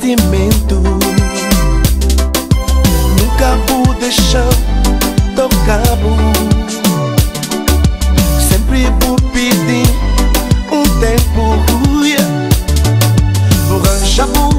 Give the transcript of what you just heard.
sentimento. Nunca vou deixar tocar. Sempre vou pedir um tempo. Vou arranjar